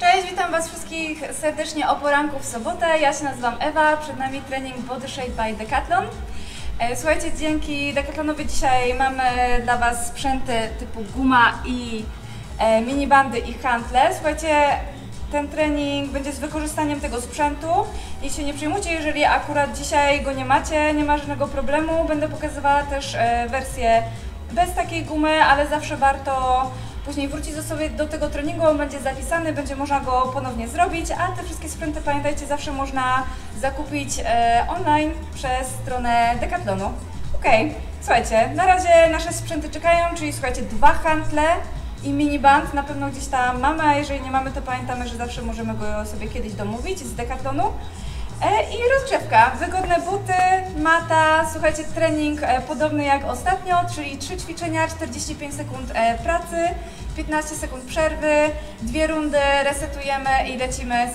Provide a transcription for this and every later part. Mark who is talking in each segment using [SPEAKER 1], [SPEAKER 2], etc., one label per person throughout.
[SPEAKER 1] Cześć, witam Was wszystkich serdecznie o poranku w sobotę. Ja się nazywam Ewa, przed nami trening Body Shape by Decathlon. Słuchajcie, dzięki Decathlonowi dzisiaj mamy dla Was sprzęty typu guma i minibandy i handle. Słuchajcie, ten trening będzie z wykorzystaniem tego sprzętu i się nie przejmujcie, jeżeli akurat dzisiaj go nie macie, nie ma żadnego problemu. Będę pokazywała też wersję bez takiej gumy, ale zawsze warto później wrócić sobie do tego treningu, on będzie zapisany, będzie można go ponownie zrobić, a te wszystkie sprzęty, pamiętajcie, zawsze można zakupić online przez stronę Decathlonu. Okej, słuchajcie, na razie nasze sprzęty czekają, czyli słuchajcie, 2 handle i miniband, na pewno gdzieś tam mamy, a jeżeli nie mamy, to pamiętamy, że zawsze możemy go sobie kiedyś domówić z Decathlonu. I rozgrzewka, wygodne buty, mata, słuchajcie, trening podobny jak ostatnio, czyli 3 ćwiczenia, 45 sekund pracy, 15 sekund przerwy, 2 rundy, resetujemy i lecimy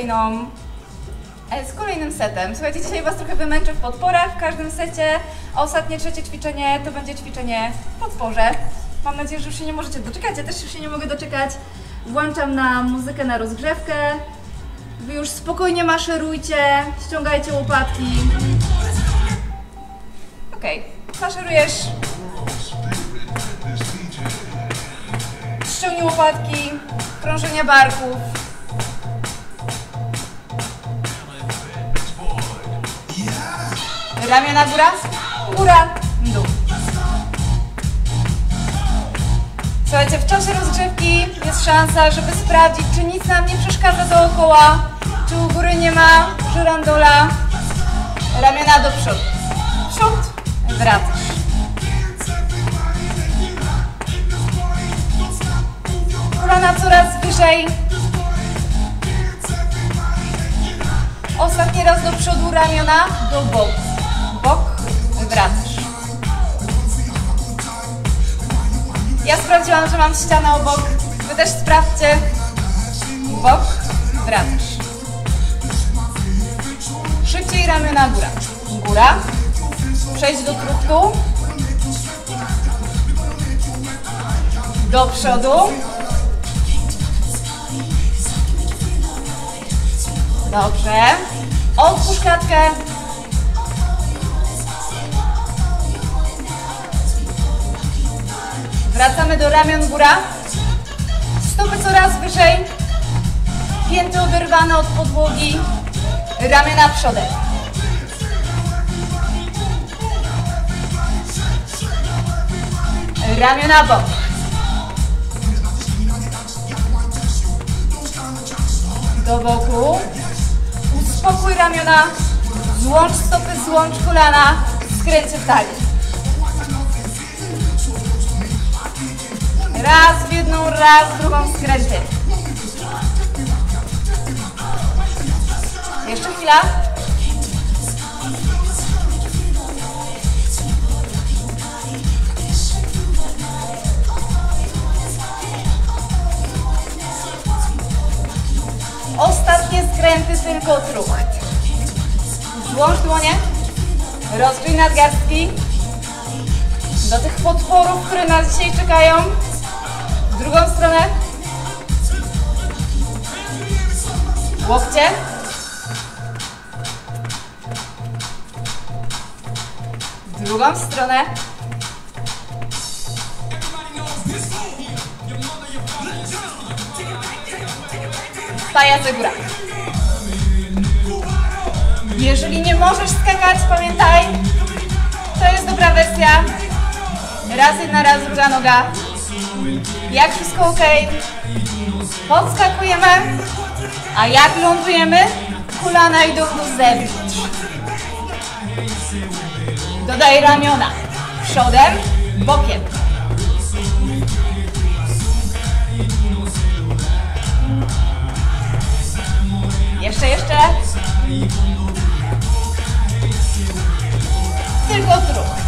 [SPEAKER 1] z kolejnym setem. Słuchajcie, dzisiaj Was trochę wymęczę w podporach w każdym secie, a ostatnie 3 ćwiczenie to będzie ćwiczenie w podporze. Mam nadzieję, że już się nie możecie doczekać, ja też już się nie mogę doczekać. Włączam na muzykę na rozgrzewkę. Wy już spokojnie maszerujcie, ściągajcie łopatki. Okej, maszerujesz. Ściągnij łopatki, krążenia barków. Ramiona góra, góra, dół. Słuchajcie, w czasie rozgrzewki jest szansa, żeby sprawdzić, czy nic nam nie przeszkadza dookoła, czy u góry nie ma żyrandola. Ramiona do przodu. Przód, wracasz. Kolana coraz wyżej. Ostatni raz do przodu, ramiona do boku. Bok, wracasz. Ja sprawdziłam, że mam ścianę obok. Wy też sprawdźcie. Bok, wracasz. Szybciej ramiona góra. Góra. Przejdź do truptu. Do przodu. Dobrze. Otwórz klatkę. Wracamy do ramion góra. Stopy coraz wyżej. Pięty oderwane od podłogi. Ramiona przodem. Ramiona bok. Do boku. Uspokój ramiona. Złącz stopy, złącz kolana. Skręcie w talię. Raz w jedną, raz w drugą skręty. Jeszcze chwila. Ostatnie skręty, tylko trucht. Złącz dłonie. Rozgrzej nadgarstki. Do tych podporów, które nas dzisiaj czekają. W drugą stronę. Łokcie. W drugą stronę. Pajace góra. Jeżeli nie możesz skakać, pamiętaj, to jest dobra wersja. Raz jedna, raz druga noga. Jak wszystko ok, podskakujemy, a jak lądujemy, kolana idą do zewnątrz. Dodaj ramiona przodem, bokiem. Jeszcze. Tylko trucht.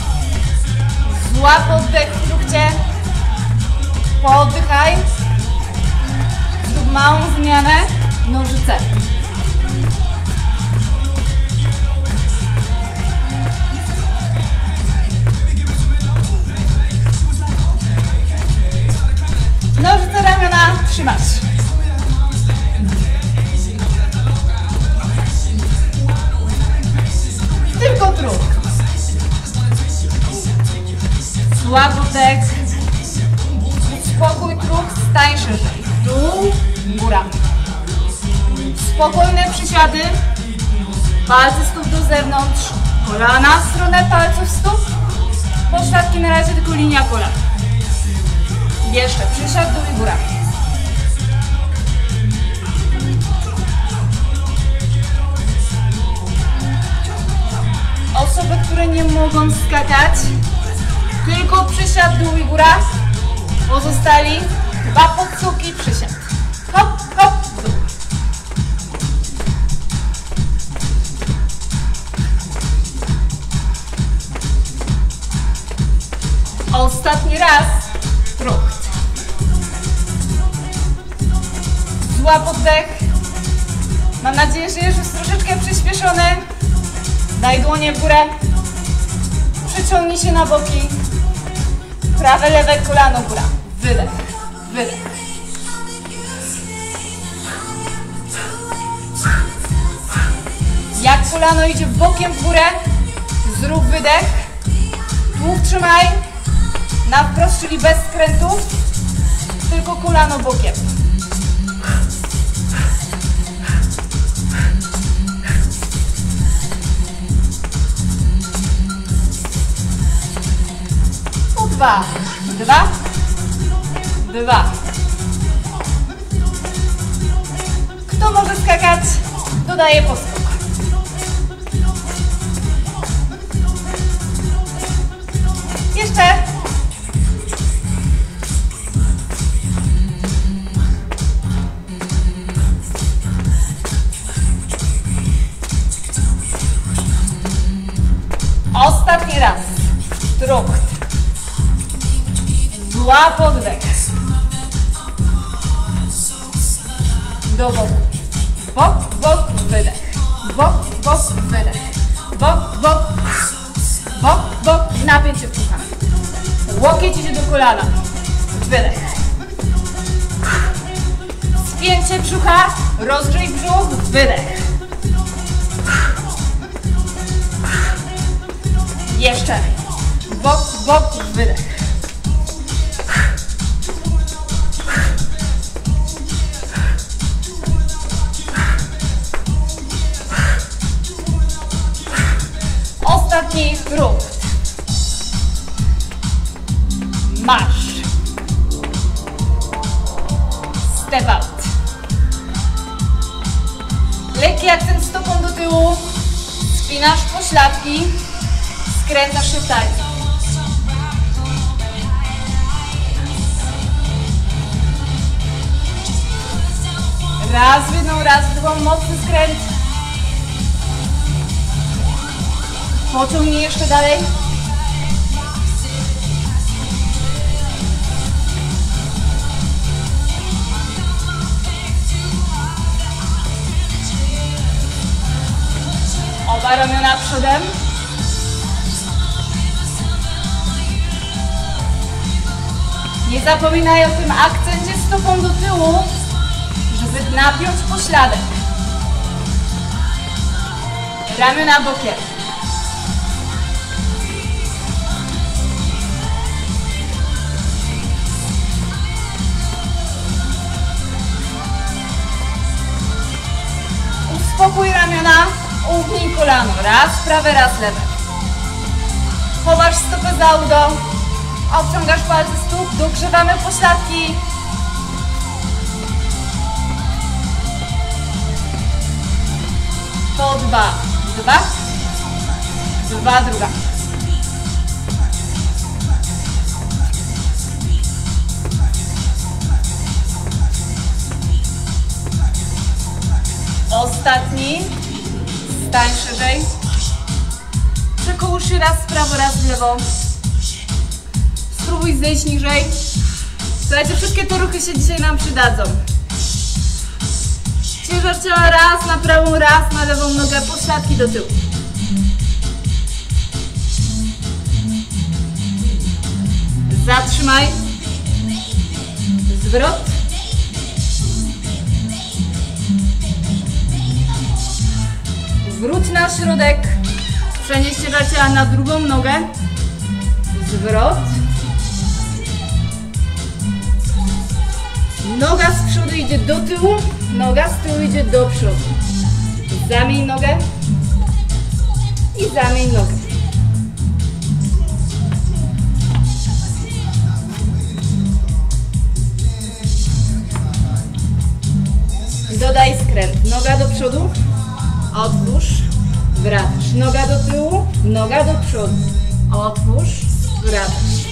[SPEAKER 1] Złap oddech w truchcie. Pooddychaj. Zrób małą zmianę. Nożyce. Nożyce, ramiona, trzymasz. próg. Złap oddech. Spokój, próg, stań szerzej. Dół, góra. Spokojne przysiady. Palce stóp do zewnątrz. Kolana w stronę palców stóp. Pośladki na razie tylko linia kolan. Jeszcze przysiad, dół i góra. Osoby, które nie mogą skakać, tylko przysiad, dół i góra. Pozostali 2 podsuki, przysiad. Hop, hop, dół. Ostatni raz. Frucht. Złap oddech. Mam nadzieję, że już jest troszeczkę przyspieszony. Daj dłonie w górę. Przyciągnij się na boki. Prawe, lewe kolano, góra. Wydech, wydech. Jak kolano idzie bokiem w górę, zrób wydech. Tułów trzymaj. Na wprost, czyli bez skrętów. Tylko kolano bokiem. Dwa, dwa, dwa. Kto może skakać, dodaje poskok. Jeszcze. Ostatni raz. Frucht. Złap oddech. Do boku. Bok, bok, wydech. Bok, bok, wydech. Bok, bok. Bok, bok. Napięcie brzucha. Łokieć idzie do kolana. Wydech. Spięcie brzucha. Rozgrzej brzuch. Wydech. Jeszcze. Bok, bok, wydech. Ostatni frucht. Marsz. Step out. Lekki akcent stopą do tyłu. Spinasz pośladki. Skręcasz się w talii. Raz w jedną, raz w drugą. Mocny skręt. Pociągnij jeszcze dalej. Oba ramiona przodem. Nie zapominaj o tym akcencie stopą do tyłu, żeby napiąć pośladek. Ramiona bokiem. Uspokój ramiona, ugnij kolano. Raz prawe, raz lewe. Chowasz stopę za udo. Obciągasz palce stóp, dogrzewamy pośladki. To dwa. Dwa. Dwa, druga. Ostatni. Stań szerzej. Przekołóż się raz w prawo, raz w lewo. Spróbuj zejść niżej. Słuchajcie, wszystkie te ruchy się dzisiaj nam przydadzą. Ciężar ciała raz na prawą, raz na lewą nogę, pośladki do tyłu. Zatrzymaj. Zwrot. Wróć na środek. Przenieś ciężar ciała na drugą nogę. Zwrot. Noga z przodu idzie do tyłu, noga z tyłu idzie do przodu. Zamień nogę i zamień nogę. Dodaj skręt. Noga do przodu, otwórz, wracasz. Noga do tyłu, noga do przodu, otwórz, wracasz.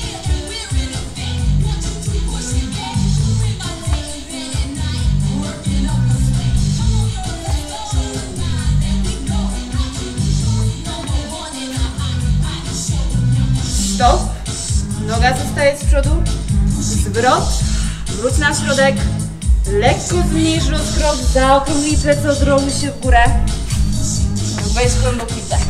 [SPEAKER 1] Stop. Noga zostaje z przodu. Zwrot. Wróć na środek. Lekko zmniejsz rozkrok. Zaokrąglij plecy, odrołuj się w górę. Weź głęboki wdech.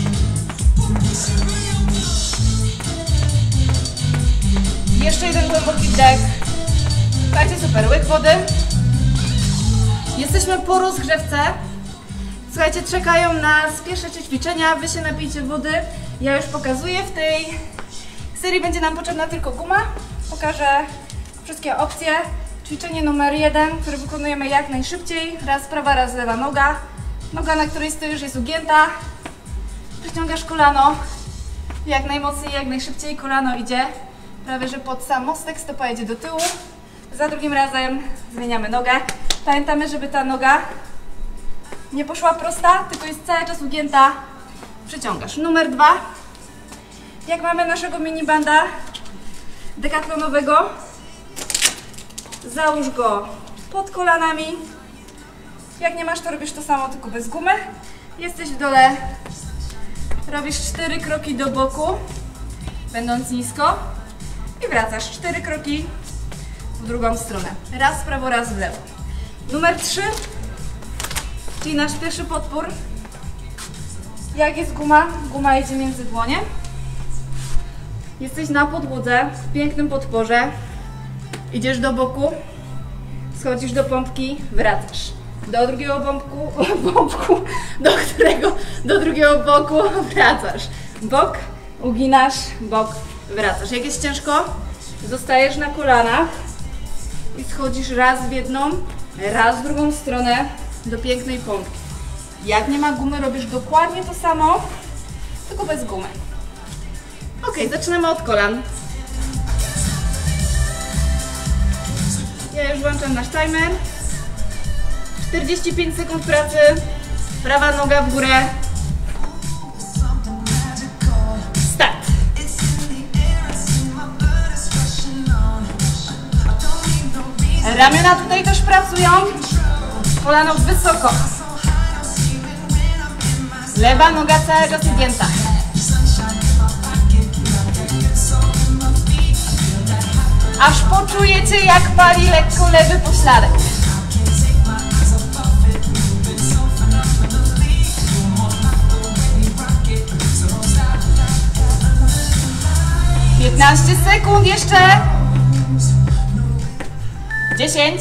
[SPEAKER 1] Jeszcze jeden głęboki wdech. Słuchajcie, super. Łyk wody. Jesteśmy po rozgrzewce. Słuchajcie, czekają nas pierwsze 3 ćwiczenia. Wy się napijcie wody. Ja już pokazuję. W tej serii będzie nam potrzebna tylko guma. Pokażę wszystkie opcje. Ćwiczenie numer 1, które wykonujemy jak najszybciej. Raz prawa, raz lewa noga. Noga, na której stoisz, jest ugięta. Przyciągasz kolano. Jak najmocniej, jak najszybciej. Kolano idzie prawie że pod sam mostek. Stopa idzie do tyłu. Za drugim razem zmieniamy nogę. Pamiętamy, żeby ta noga nie poszła prosta, tylko jest cały czas ugięta. Przyciągasz. Numer 2. Jak mamy naszego minibanda dekatlonowego, załóż go pod kolanami. Jak nie masz, to robisz to samo, tylko bez gumy. Jesteś w dole, robisz 4 kroki do boku, będąc nisko i wracasz 4 kroki w drugą stronę. Raz w prawo, raz w lewo. Numer 3, czyli nasz pierwszy podpór. Jak jest guma? Guma idzie między dłonie. Jesteś na podłodze, w pięknym podporze. Idziesz do boku, schodzisz do pompki, wracasz. Do drugiego do drugiego boku wracasz. Bok, uginasz, bok, wracasz. Jak jest ciężko, zostajesz na kolanach i schodzisz raz w jedną, raz w drugą stronę do pięknej pompki. Jak nie ma gumy, robisz dokładnie to samo, tylko bez gumy. Ok, zaczynamy od kolan. Ja już włączam nasz timer. 45 sekund pracy. Prawa noga w górę. Start. Ramiona tutaj też pracują. Kolano wysoko. Lewa noga cały czas ugięta. Aż poczujecie, jak pali lekko lewy pośladek. Piętnaście sekund jeszcze. 10.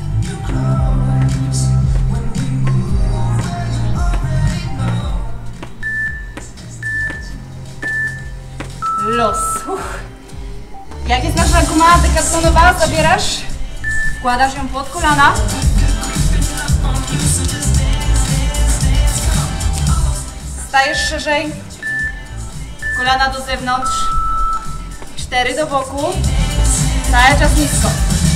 [SPEAKER 1] Los. Jak jest nasza guma dekatlonowa, zabierasz, wkładasz ją pod kolana. Stajesz szerzej, kolana do zewnątrz, 4 do boku, cały czas nisko.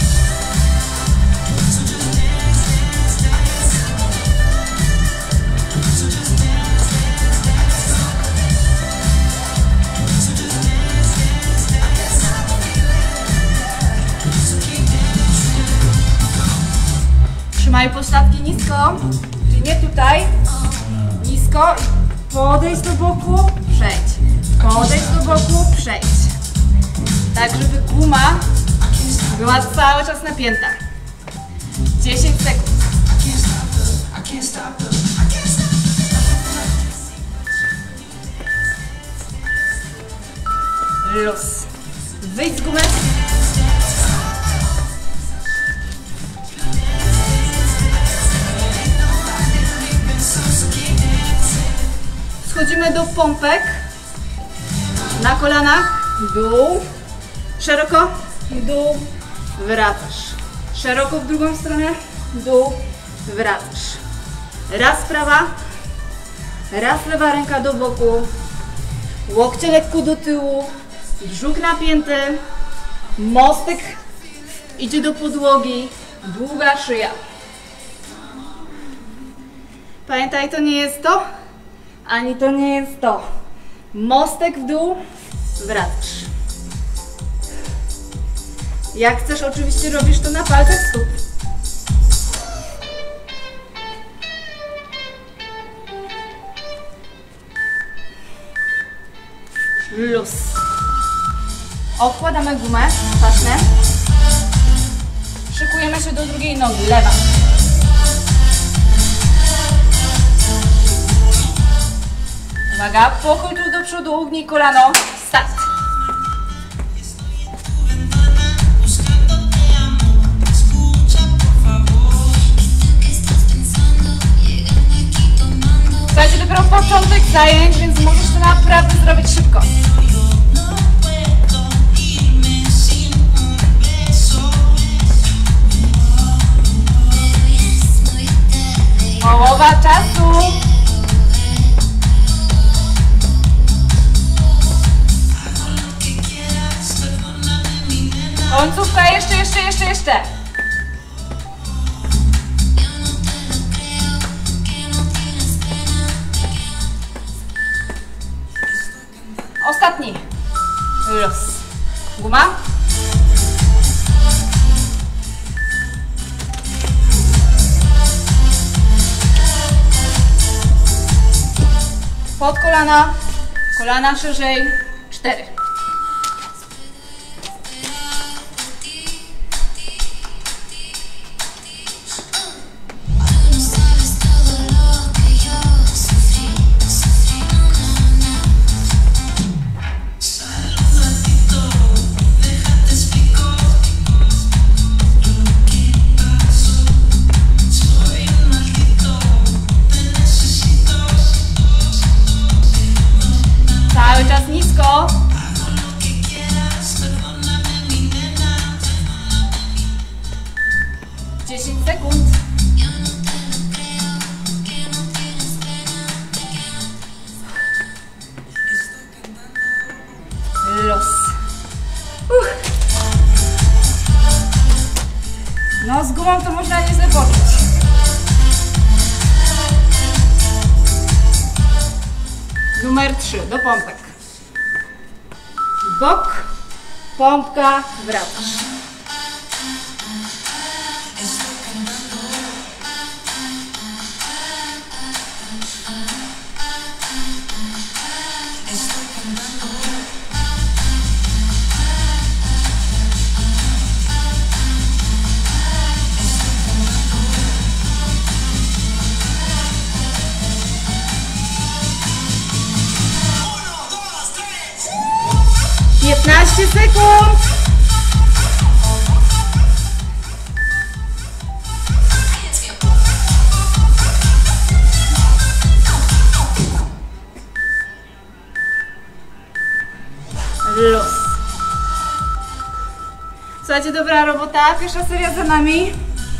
[SPEAKER 1] Trzymaj pośladki nisko, czyli nie tutaj, nisko i podejdź do boku, przejdź, podejdź do boku, przejdź. Tak, żeby guma była cały czas napięta. 10 sekund. Luz. Wyjdź z gumy. Schodzimy do pompek. Na kolanach, dół, szeroko, dół, wracasz. Szeroko w drugą stronę, dół, wracasz. Raz prawa, raz lewa ręka do boku, łokcie lekko do tyłu, brzuch napięty, mostek idzie do podłogi, długa szyja. Pamiętaj, to nie jest to, ani to nie jest to. Mostek w dół, wracasz. Jak chcesz, oczywiście robisz to na palcach stóp. Luz. Odkładamy gumę, taśmę. Szykujemy się do drugiej nogi, lewa. Uwaga, pochyl tu do przodu, ugnij kolano, start. Słuchajcie, dopiero początek zajęć, więc możesz to naprawdę zrobić szybko. Połowa czasu. Końcówka, jeszcze. Ostatni. Luz. Guma. Pod kolana. Kolana szerzej. 4. Cały czas nisko. 10 sekund. Luz. No z gumą to można nieźle poczuć. Numer 3, do pompek. Bok, pompka, wracasz. Sekund. Luz. Słuchajcie, dobra robota. Pierwsza seria za nami.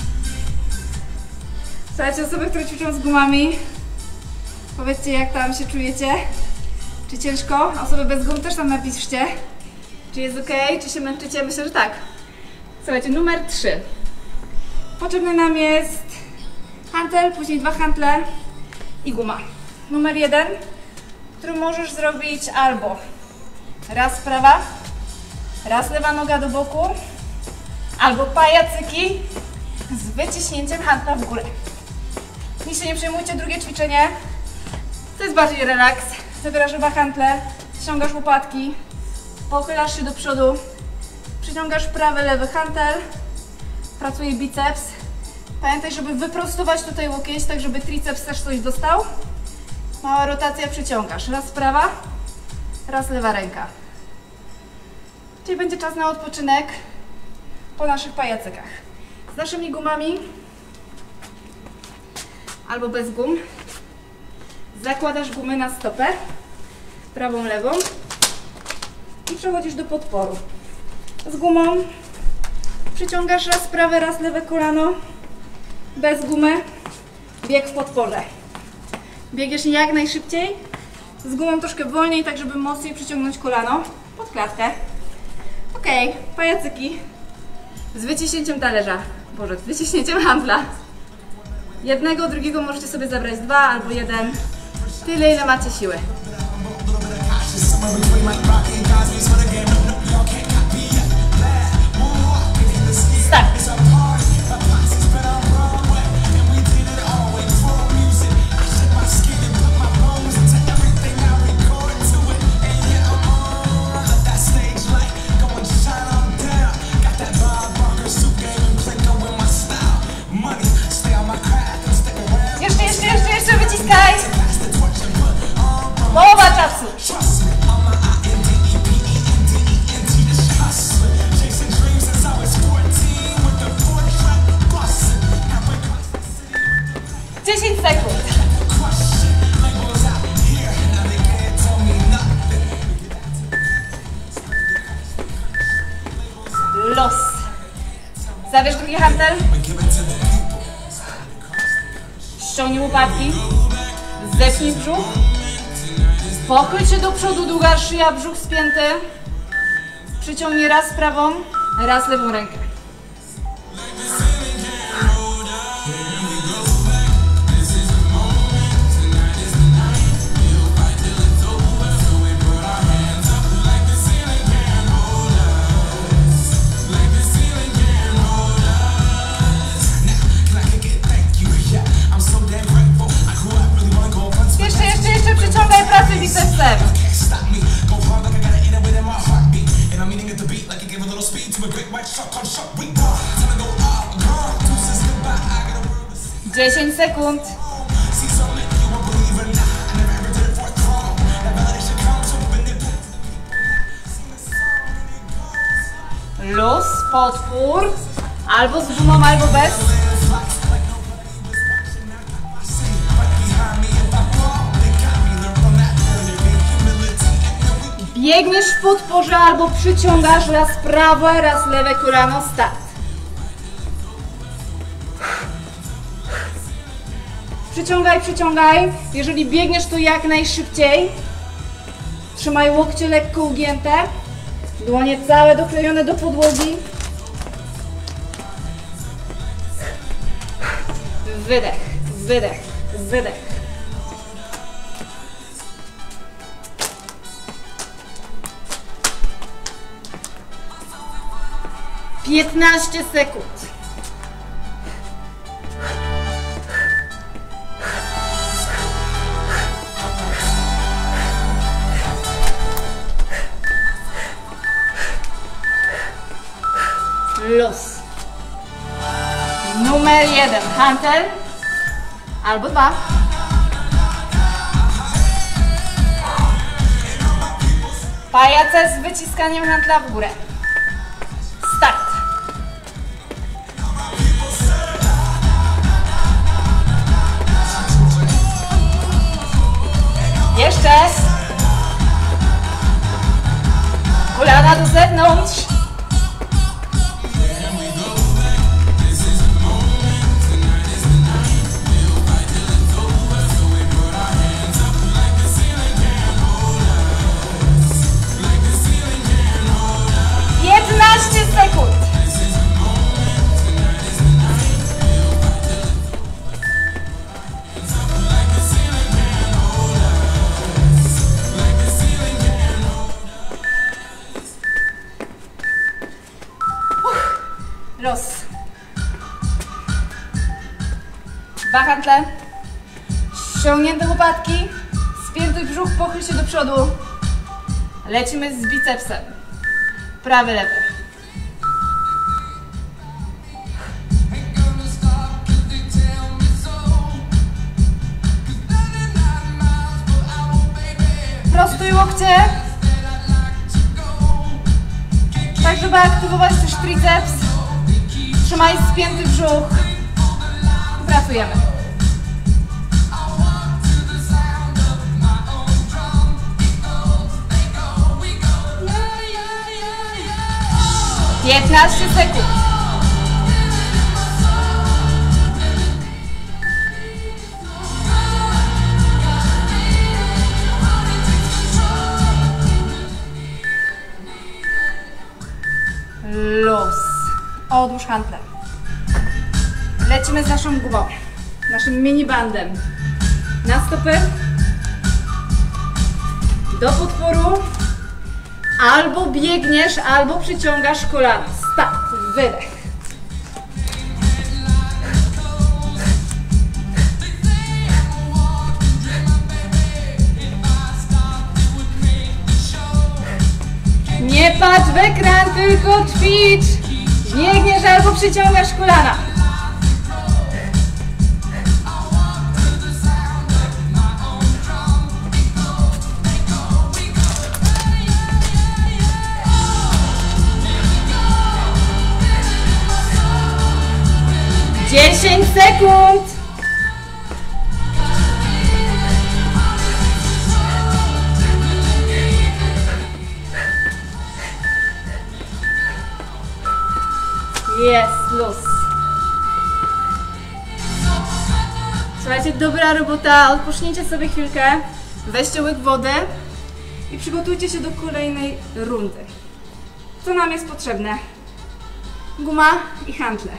[SPEAKER 1] Słuchajcie, osoby, które ćwiczą z gumami, powiedzcie, jak tam się czujecie. Czy ciężko? Osoby bez gum też tam napiszcie. Czy jest ok? Czy się męczycie? Myślę, że tak. Słuchajcie, numer 3. Potrzebny nam jest hantel, później 2 hantle i guma. Numer 1, który możesz zrobić albo raz prawa, raz lewa noga do boku, albo pajacyki z wyciśnięciem hantla w górę. Nic się nie przejmujcie, drugie ćwiczenie to jest bardziej relaks. Zabierasz oba hantle, ściągasz łopatki, pochylasz się do przodu, przyciągasz prawy, lewy hantel, pracuje biceps. Pamiętaj, żeby wyprostować tutaj łokieć, tak żeby triceps też coś dostał. Mała rotacja, przyciągasz. Raz prawa, raz lewa ręka. Czyli będzie czas na odpoczynek po naszych pajacykach. Z naszymi gumami albo bez gum Zakładasz gumę na stopę, prawą, lewą i przechodzisz do podporu. Z gumą przyciągasz raz prawe, raz lewe kolano, bez gumy, bieg w podporze. Biegniesz jak najszybciej, z gumą troszkę wolniej, tak żeby mocniej przyciągnąć kolano pod klatkę. Ok, pajacyki z wyciśnięciem talerza, Boże, z wyciśnięciem handla. Jednego, drugiego możecie sobie zabrać 2 albo 1, tyle ile macie siły. Start! Jeszcze wyciskaj! Połowa czasu! Sekund. Los. Zabierz drugi hantel. Ściągnij łopatki. Zepnij brzuch. Pochyl się do przodu, długa szyja, brzuch spięty. Przyciągnij raz prawą, raz lewą rękę. Jeszcze przyciągaj pracę bicepsem. Dziesięć sekund. Luz, podpór. Albo z gumą, albo bez. Biegniesz w podporze albo przyciągasz raz prawe, raz lewe kolano, start. Przyciągaj, przyciągaj. Jeżeli biegniesz, to jak najszybciej. Trzymaj łokcie lekko ugięte. Dłonie całe doklejone do podłogi. Wydech, wydech, wydech. 15 sekund. Luz. Numer 1. Hantel. Albo 2. Pajace z wyciskaniem hantla w górę. Start. Jeszcze. Kolana do zewnątrz. Sekund. Los. 2 hantle. Ściągnięte łopatki. Spięty brzuch, pochyl się do przodu. Lecimy z bicepsem. Prawy, lewy. Prostuj łokcie, tak żeby aktywować też triceps. Trzymaj spięty brzuch. Pracujemy. 15 sekund. Luz. Odłóż hantle. Lecimy z naszą gumą, naszym mini bandem. Na stopy. Do podporu. Albo biegniesz, albo przyciągasz kolana. Start, wydech. Nie patrz w ekran, tylko ćwicz. Biegniesz albo przyciągasz kolana. Dziesięć sekund. Jest, luz. Słuchajcie, dobra robota. Odpocznijcie sobie chwilkę, weźcie łyk wody i przygotujcie się do kolejnej rundy. Co nam jest potrzebne? Guma i hantle.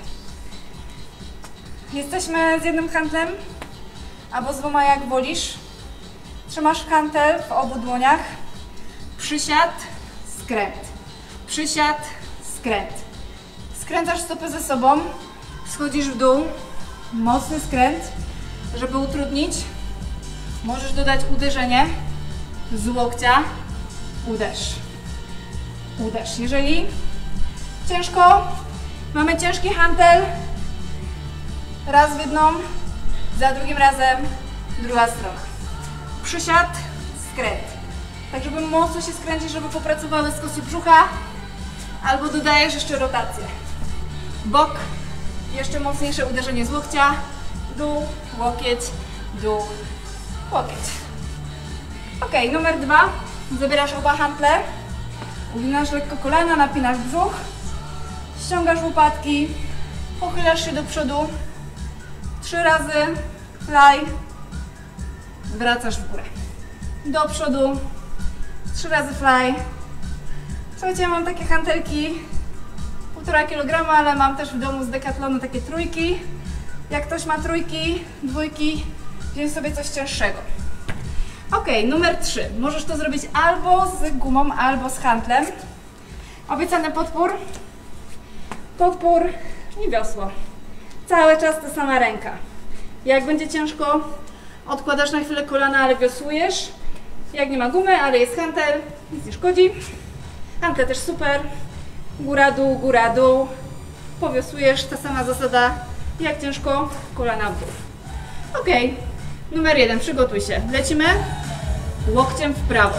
[SPEAKER 1] Jesteśmy z jednym hantlem, albo z dwoma, jak wolisz. Trzymasz hantel w obu dłoniach. Przysiad, skręt. Przysiad, skręt. Skręcasz stopy ze sobą, schodzisz w dół. Mocny skręt, żeby utrudnić. Możesz dodać uderzenie z łokcia. Uderz. Uderz. Jeżeli ciężko, mamy ciężki hantel. Raz w jedną, za drugim razem druga strona. Przysiad, skręt. Tak, żeby mocno się skręcić, żeby popracowały skosy brzucha. Albo dodajesz jeszcze rotację. Bok, jeszcze mocniejsze uderzenie z łokcia. Dół, łokieć, dół, łokieć. Ok, numer 2. Zabierasz oba hantle. Uginasz lekko kolana, napinasz brzuch. Ściągasz łopatki. Pochylasz się do przodu. 3 razy fly, wracasz w górę. Do przodu, 3 razy fly. Słuchajcie, ja mam takie hantelki 1,5 kg, ale mam też w domu z Decathlonu takie trójki. Jak ktoś ma trójki, dwójki, wziąć sobie coś cięższego. Ok, numer 3. Możesz to zrobić albo z gumą, albo z hantlem. Obiecany podpór. Podpór i wiosło. Cały czas ta sama ręka. Jak będzie ciężko, odkładasz na chwilę kolana, ale wiosłujesz. Jak nie ma gumy, ale jest hantel, nic nie szkodzi. Hantel też super. Góra, dół. Powiosłujesz, ta sama zasada. Jak ciężko, kolana w dół. Ok, numer 1, przygotuj się. Lecimy łokciem w prawo.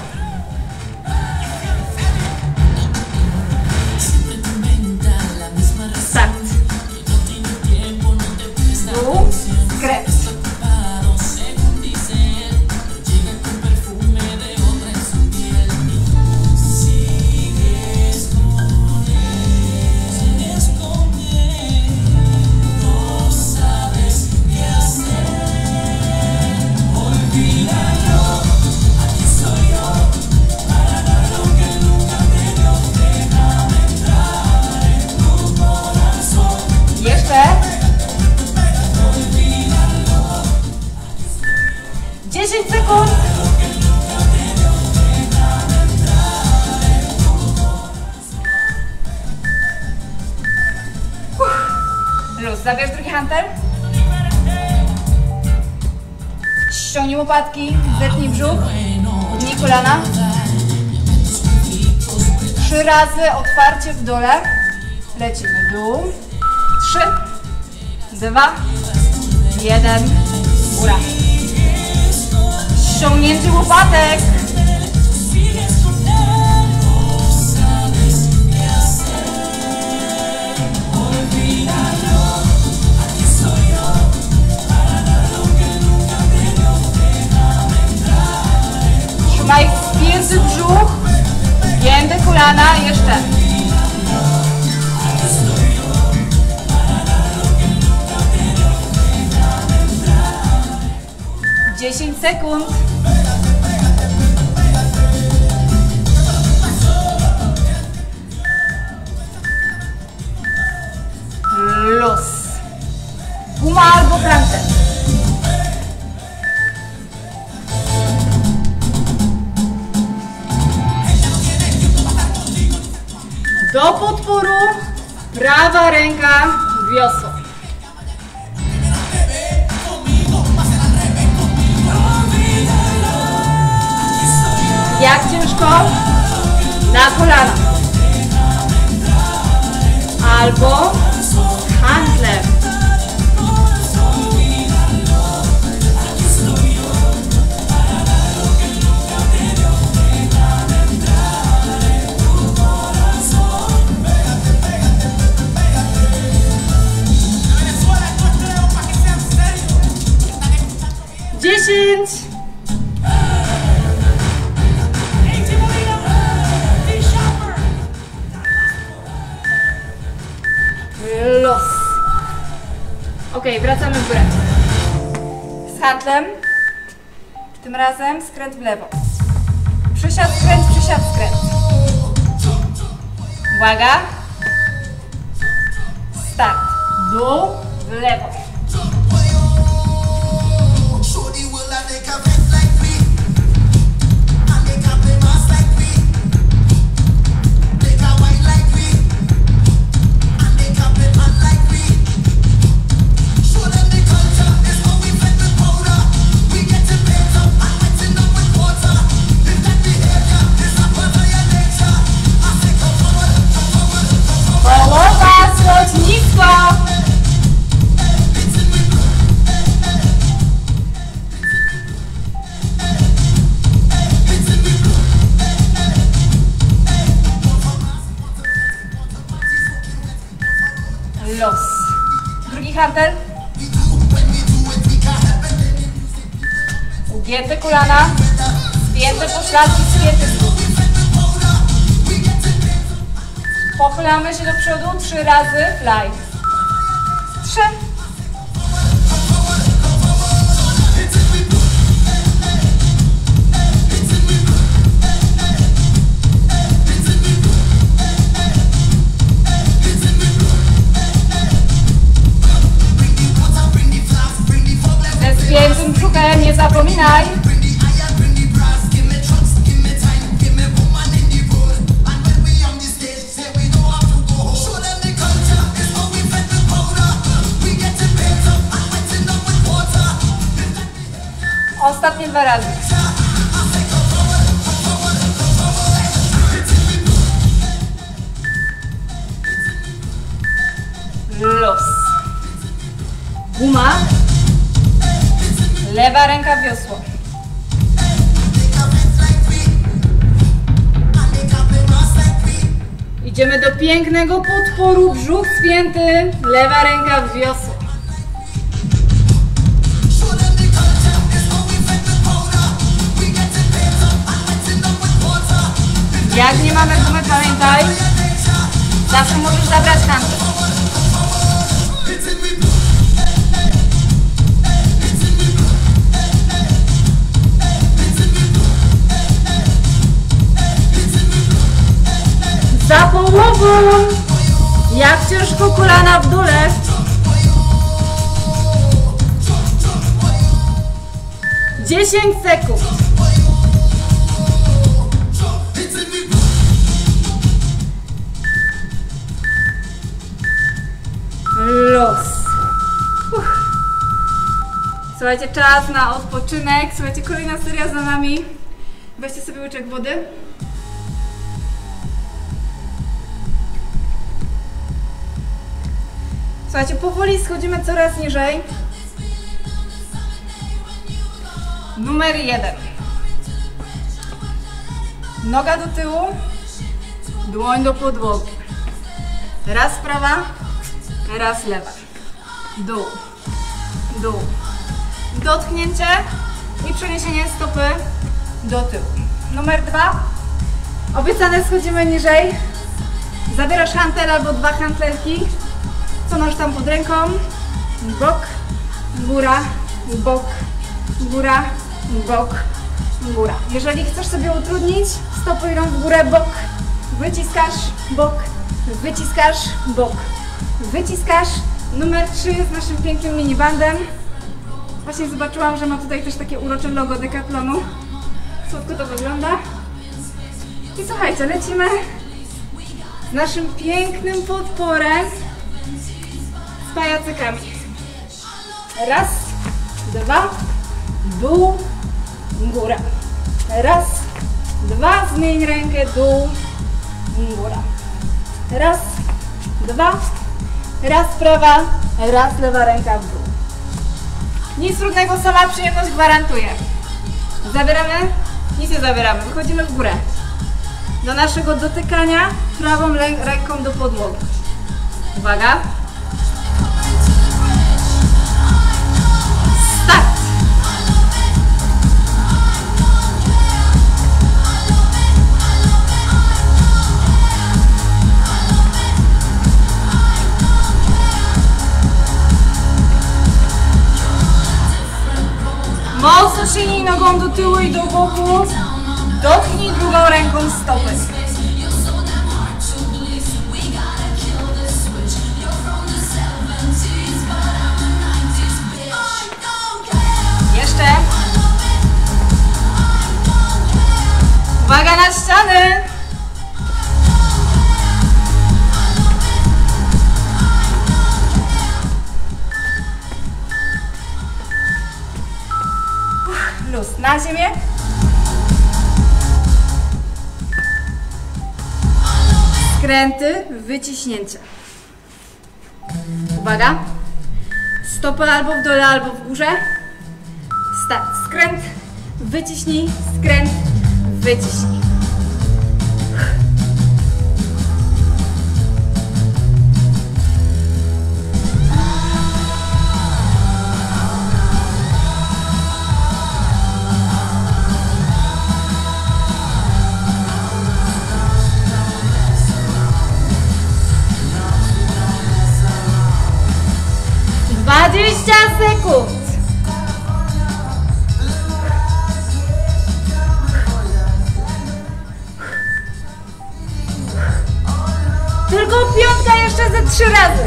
[SPEAKER 1] Start. Dół, skręt. Jeszcze 10 sekund. Luz, zabierz drugi hantel. Ściągnij łopatki, zetnij brzuch, udnij kolana. 3 razy otwarcie w dole. Lecimy dół. 3, 2, 1, góra. Ściągnięcie łopatek. Trzymaj spięty brzuch, gięte kolana, jeszcze. 10 sekund. Luz. Guma albo pręty. Do podporu prawa ręka wiosło. Jak ciężko? Na kolana. Albo handlem. Los. Ok, wracamy w górę. Z handlem. Tym razem skręt w lewo. Przysiad, skręt, przysiad, skręt. Uwaga. Start. Dół, w lewo. Połowa, schodź nisko. Los. Drugi hantel. Ugięte kolana, spięte pośladki, spięty stóp. Pochylamy się do przodu 3 razy, fly. 3. Ze spiętym brzuchem, nie zapominaj. Ostatnie 2 razy. Los. Guma. Lewa ręka wiosło. Idziemy do pięknego podporu, brzuch spięty, lewa ręka w wiosło. Jak nie mamy gumy, pamiętaj, zawsze możesz zabrać handel. Za połową, jak ciężko kolana w dole. Dziesięć sekund. Los. Słuchajcie, czas na odpoczynek. Słuchajcie, kolejna seria za nami. Weźcie sobie łyczek wody. Słuchajcie, powoli schodzimy coraz niżej. Numer 1. Noga do tyłu, dłoń do podłogi. Raz prawa, raz lewa. Dół, dół. Dotknięcie i przeniesienie stopy do tyłu. Numer 2. Obiecane, schodzimy niżej. Zabierasz hantel albo 2 hantlerki. Co masz tam pod ręką? Bok, góra, bok, góra, bok, góra. Jeżeli chcesz sobie utrudnić, stopy idą w górę, bok, wyciskasz, bok, wyciskasz, bok, wyciskasz. Numer 3 z naszym pięknym minibandem. Właśnie zobaczyłam, że ma tutaj też takie urocze logo Decathlonu. Słodko to wygląda. I słuchajcie, lecimy z naszym pięknym podporem z pajacykami. Raz, dwa, dół, góra. Raz, dwa, zmień rękę, dół, góra. Raz, dwa, raz prawa, raz lewa ręka w dół. Nic trudnego, sama przyjemność gwarantuję. Zabieramy? Nic nie zabieramy, wychodzimy w górę. Do naszego dotykania prawą ręką do podłogi. Uwaga. Start. Mocno sięgnij nogą do tyłu i do boku. Dotknij drugą ręką stopy. Jeszcze. Uwaga na ściany. Luz na ziemię. Skręty, wyciśnięcia. Uwaga. Stopy albo w dole, albo w górze. Start. Skręt, wyciśnij, skręt, wyciśnij. Sekund. Tylko piątka jeszcze ze 3 razy.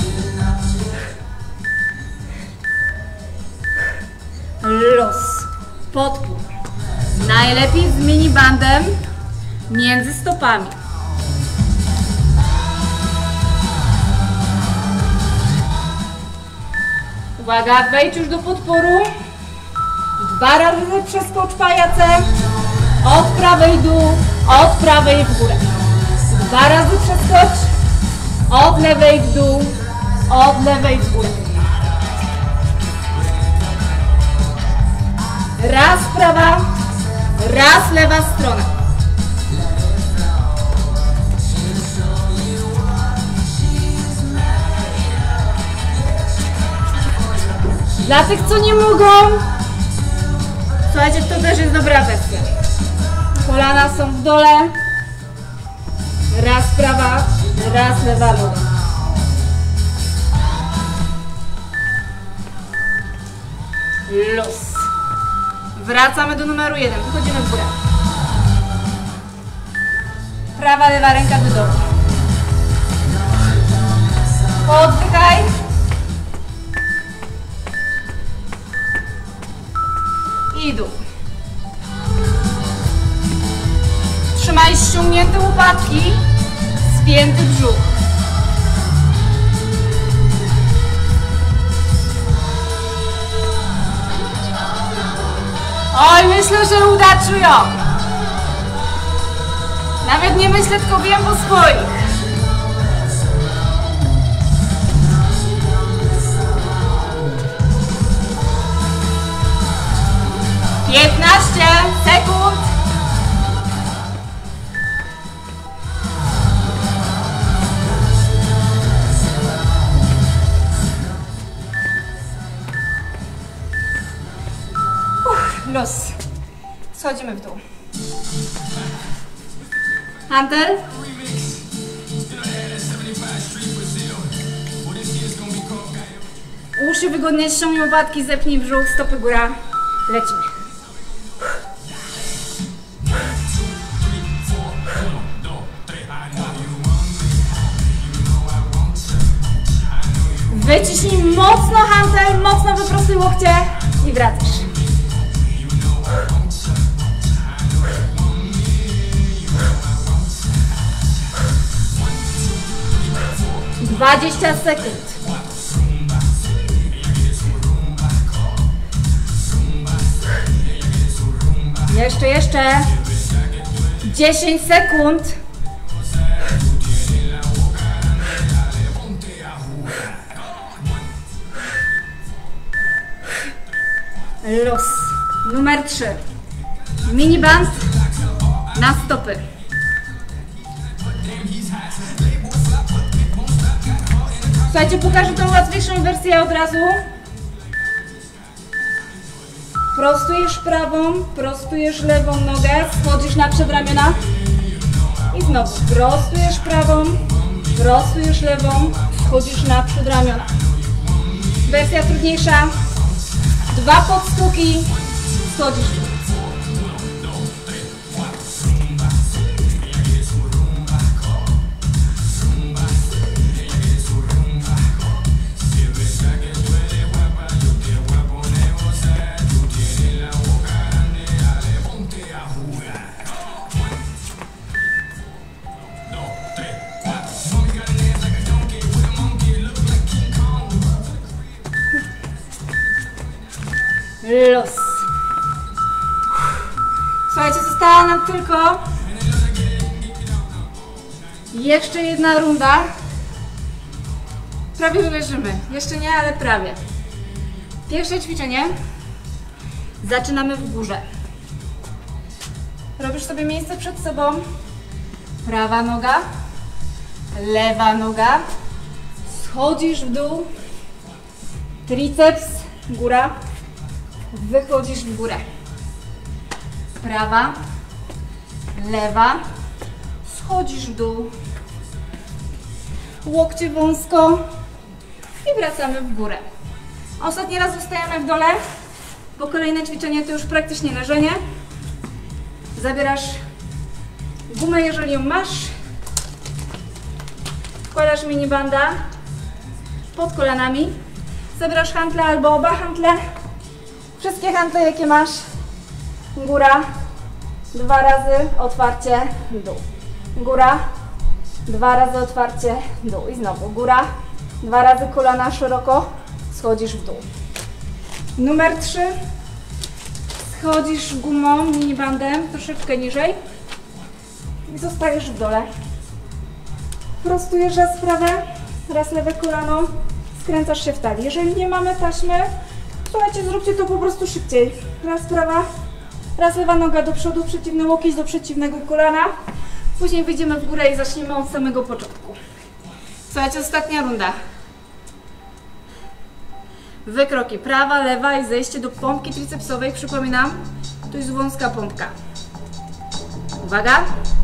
[SPEAKER 1] Los. Podpór. Najlepiej z minibandem między stopami. Uwaga, wejdź już do podporu. 2 razy przeskocz pajacem. Od prawej dół, od prawej w górę. 2 razy przeskocz. Od lewej w dół, od lewej w górę. Raz prawa, raz lewa strona. Dla tych, co nie mogą, słuchajcie, to też jest dobra wersja. Kolana są w dole. Raz prawa, raz lewa noga. Luz. Wracamy do numeru 1. Wychodzimy w górę. Prawa, lewa ręka do dołu. Oddychaj. I dół. Trzymaj ściągnięte łopatki, spięty brzuch. Oj, myślę, że uda czują. Nawet nie myślę, tylko wiem po swoich. Sekund. Luz. Schodzimy w dół. Hantel. Uszy wygodnie ściągnij łopatki, zepnij brzuch, stopy góra.
[SPEAKER 2] Lecimy. Wyciśnij mocno hantel, mocno wyprostuj łokcie i wracasz. Dwadzieścia sekund. Jeszcze. 10 sekund. Luz. Numer 3. Mini band na stopy. Słuchajcie, pokażę tą łatwiejszą wersję od razu. Prostujesz prawą, prostujesz lewą nogę, schodzisz na przedramiona i znowu prostujesz prawą, prostujesz lewą, schodzisz na przedramiona. Wersja trudniejsza. 2 podstuki, schodzisz. Luz. Słuchajcie, została nam tylko jeszcze jedna runda. Prawie już leżymy. Jeszcze nie, ale prawie. Pierwsze ćwiczenie. Zaczynamy w górze. Robisz sobie miejsce przed sobą. Prawa noga, lewa noga. Schodzisz w dół. Triceps, góra. Wychodzisz w górę. Prawa, lewa, schodzisz w dół. Łokcie wąsko i wracamy w górę. Ostatni raz zostajemy w dole, bo kolejne ćwiczenie to już praktycznie leżenie. Zabierasz gumę, jeżeli ją masz. Wkładasz minibanda pod kolanami. Zabierasz hantle albo oba hantle. Wszystkie hantle, jakie masz. Góra, 2 razy otwarcie, dół. Góra, 2 razy otwarcie, dół. I znowu góra, 2 razy kolana szeroko, schodzisz w dół. Numer 3. Schodzisz gumą, minibandem troszeczkę niżej i zostajesz w dole. Prostujesz raz prawe, raz lewe kolano, skręcasz się w talii. Jeżeli nie mamy taśmy, słuchajcie, zróbcie to po prostu szybciej. Raz prawa, raz lewa noga do przodu, przeciwny łokieć do przeciwnego kolana. Później wyjdziemy w górę i zaczniemy od samego początku. Słuchajcie, ostatnia runda. Wykroki prawa, lewa i zejście do pompki tricepsowej. Przypominam, to jest wąska pompka. Uwaga.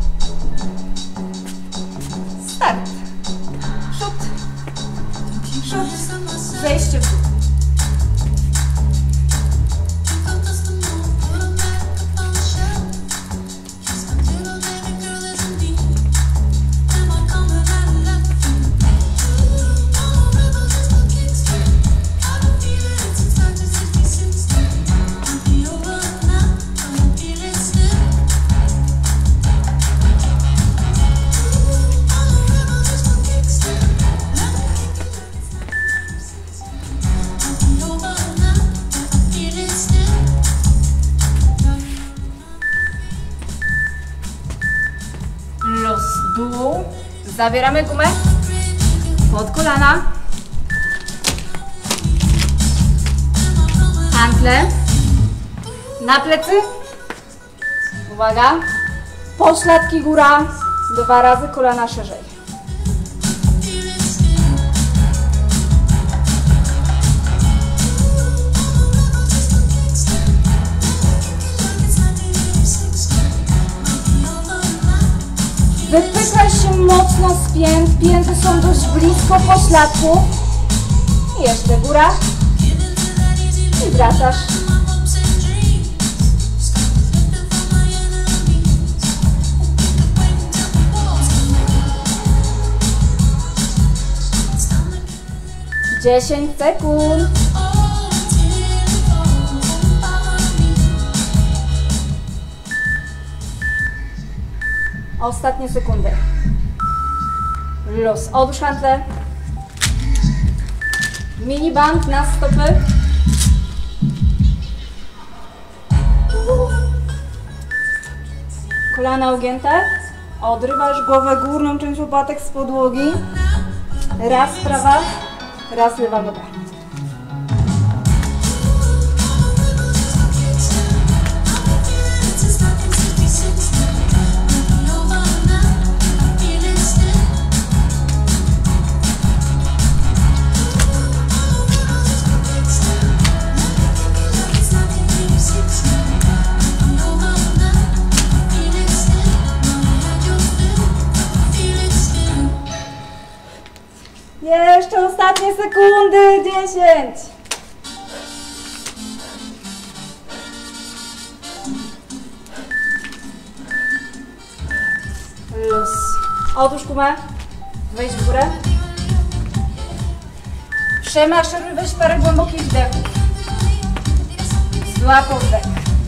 [SPEAKER 2] Start. Przód. Przód. Zejście w dół. Dół, zabieramy gumę pod kolana, hantle na plecy, uwaga, pośladki góra, 2 razy kolana szerzej. Wypychaj się mocno z pięt, pięty są dość blisko pośladku. I jeszcze góra. I wracasz. 10 sekund. Ostatnie sekundy. Luz. Odłóż hantlę. Mini band na stopy. Kolana ugięte. Odrywasz głowę górną część łopatek z podłogi. Raz prawa, raz lewa noga. Jeszcze ostatnie sekundy, 10. Luz. Odłóż gumę, wejdź w górę. Przemaszeruj, weź parę głębokich wdechów. Złap oddech.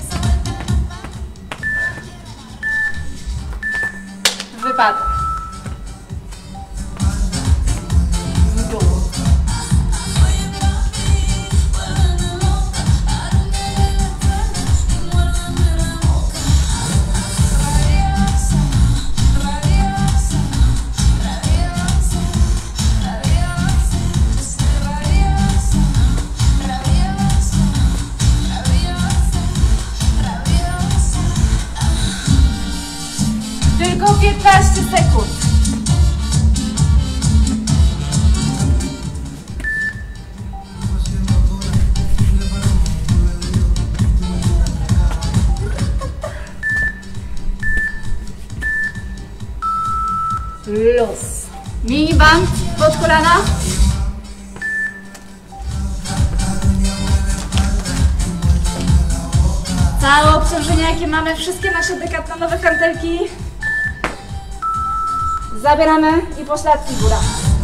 [SPEAKER 2] Wypadek. Tylko 15 sekund. Luz. Mini band pod kolana. Całe obciążenie, jakie mamy, wszystkie nasze dekatlonowe hantelki. Zabieramy i pośladki góra.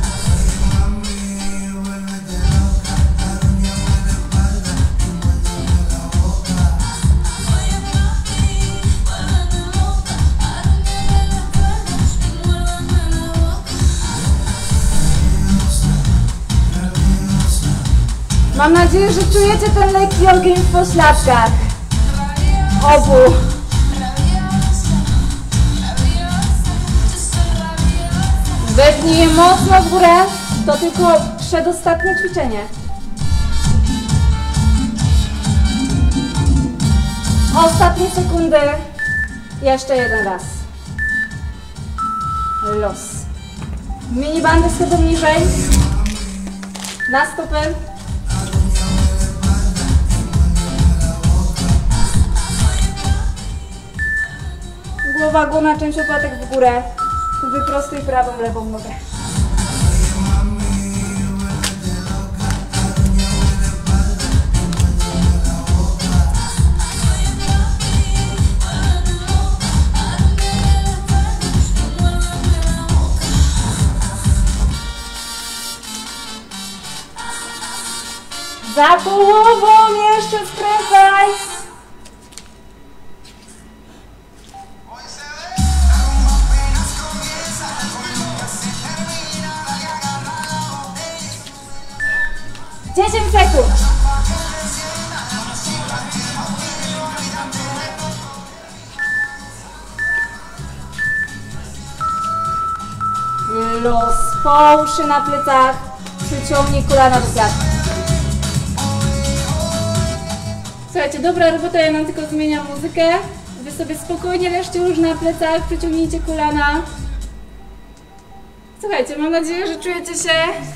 [SPEAKER 2] Mam nadzieję, że czujecie ten lekki ogień w pośladkach. Obu. Wepnij je mocno w górę, to tylko przedostatnie ćwiczenie. Ostatnie sekundy. Jeszcze jeden raz. Los. Mini bandy schodzą niżej. Na stopy. Głowa, główna część łopatek w górę. Wyprostuj prawą, lewą nogę. Za połową jeszcze skręcaj. Sekund. Los. Połóż się na plecach. Przyciągnij kolana do klatki. Słuchajcie, dobra robota, ja nam tylko zmieniam muzykę. Wy sobie spokojnie leżcie już na plecach, przyciągnijcie kolana. Słuchajcie, mam nadzieję, że czujecie się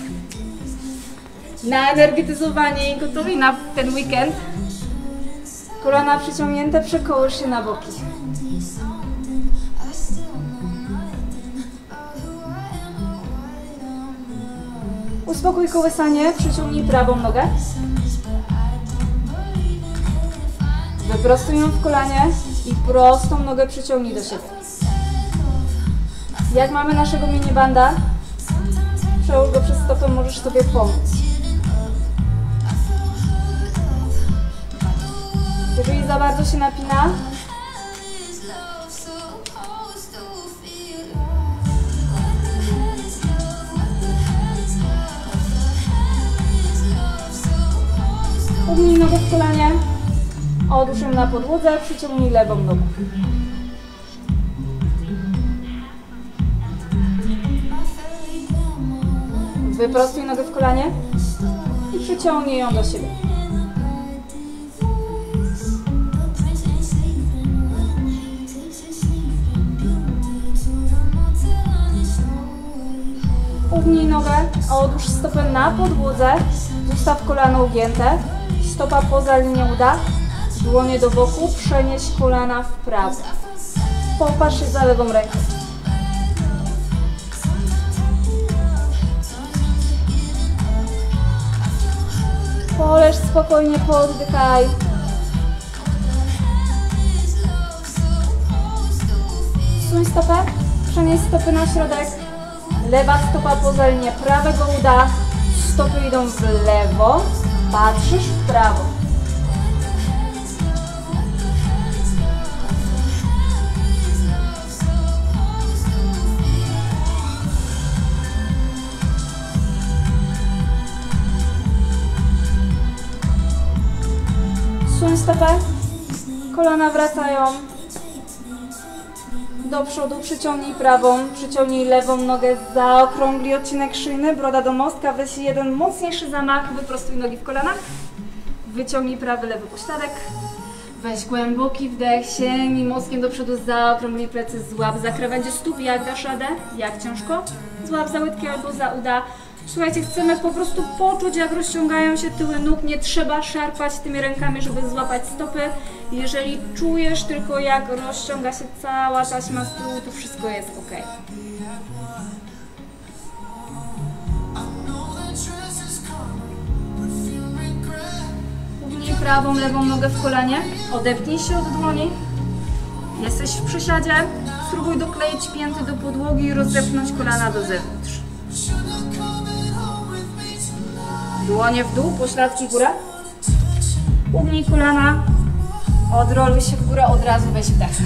[SPEAKER 2] naenergetyzowani i gotowi na ten weekend. Kolana przyciągnięte, przekołysz się na boki. Uspokój kołysanie, przyciągnij prawą nogę. Wyprostuj ją w kolanie i prostą nogę przyciągnij do siebie. Jak mamy naszego minibanda, przełóż go przez stopę, możesz sobie pomóc. Jeżeli za bardzo się napina, ugnij nogę w kolanie, odłóż ją na podłodze, przyciągnij lewą nogę. Wyprostuj nogę w kolanie i przyciągnij ją do siebie. Ugnij nogę, a odłóż stopę na podłodze, zostaw kolano ugięte, stopa poza linią uda, dłonie do boku, przenieś kolana w prawo. Popatrz się za lewą ręką. Poleż spokojnie, poddychaj. Suń stopę, przenieś stopy na środek. Lewa stopa poza linię prawego uda. Stopy idą w lewo, patrzysz w prawo. Suń stopę, kolana wracają do przodu, przyciągnij prawą, przyciągnij lewą nogę, zaokrąglij odcinek szyjny, broda do mostka, weź jeden mocniejszy zamach, wyprostuj nogi w kolanach, wyciągnij prawy, lewy pośladek, weź głęboki wdech, sięgnij mostkiem do przodu, zaokrąglij plecy, złap za krawędzie stóp, jak dasz radę, jak ciężko, złap za łydki albo za uda. Słuchajcie, chcemy po prostu poczuć, jak rozciągają się tyły nóg, nie trzeba szarpać tymi rękami, żeby złapać stopy. Jeżeli czujesz tylko, jak rozciąga się cała taśma z tyłu, to wszystko jest ok. Ugnij prawą, lewą nogę w kolanie, odepnij się od dłoni. Jesteś w przysiadzie, spróbuj dokleić pięty do podłogi i rozepchnąć kolana do zewnątrz. Dłonie w dół, pośladki góra. Ugnij kolana, odroluj się w górę, od razu weź wdech.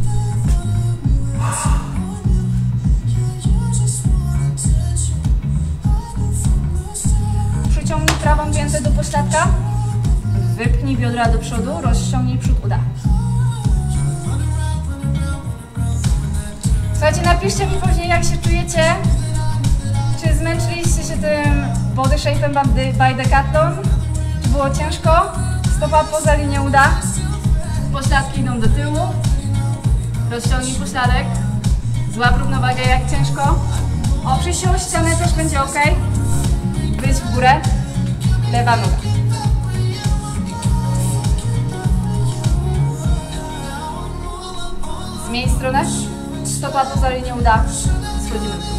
[SPEAKER 2] Przyciągnij prawą piętę do pośladka, wypnij biodra do przodu, rozciągnij przód uda. Słuchajcie, napiszcie mi później, jak się czujecie. Czy zmęczyliście się tym body shape'em by Decathlon? Czy było ciężko? Stopa poza linią uda. Pośladki idą do tyłu. Rozciągnij pośladek. Złap równowagę, jak ciężko. Oprzyj się o ścianę, też będzie ok. Wyjdź w górę. Lewa noga. Zmień stronę. Stopa poza linią uda. Schodzimy w dół.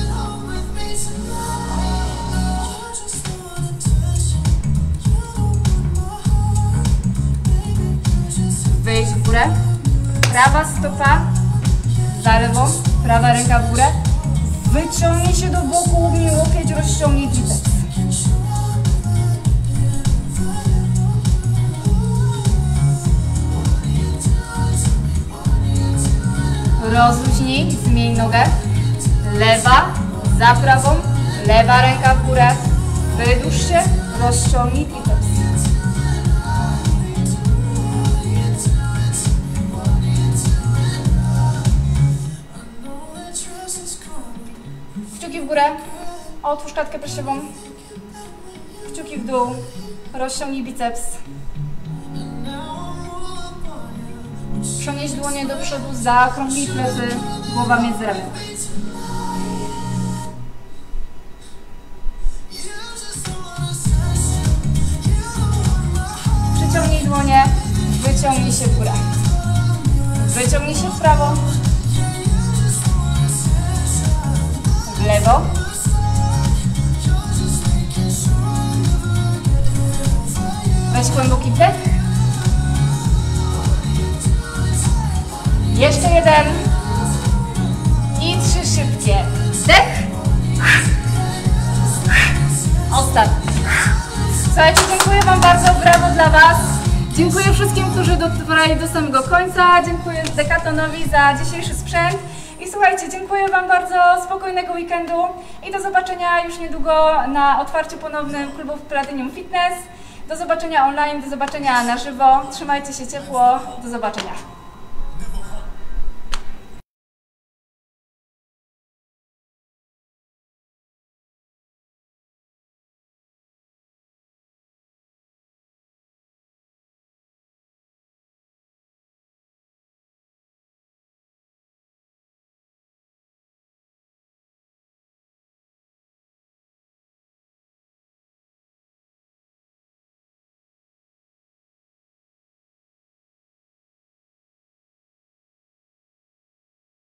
[SPEAKER 2] Wyjdź w górę, prawa stopa za lewą, prawa ręka w górę, wyciągnij się do boku, ugnij łokieć, rozciągnij triceps. Rozluźnij, zmień nogę, lewa za prawą, lewa ręka w górę, wydłuż się, rozciągnij triceps. Kciuki w górę, otwórz klatkę piersiową, kciuki w dół, rozciągnij biceps. Przenieś dłonie do przodu, zaokrąglij plecy, głowa między ramion. Przyciągnij dłonie, wyciągnij się w górę. Wyciągnij się w prawo. W lewo. Weź głęboki wdech. Jeszcze jeden. I 3 szybkie. Wdech. Ostatni. Słuchajcie, dziękuję Wam bardzo. Brawo dla Was. Dziękuję wszystkim, którzy dotrwali do samego końca. Dziękuję Decathlonowi za dzisiejszy sprzęt. I słuchajcie, dziękuję Wam bardzo, spokojnego weekendu i do zobaczenia już niedługo na otwarciu ponownym klubów Platinum Fitness. Do zobaczenia online, do zobaczenia na żywo. Trzymajcie się ciepło, do zobaczenia.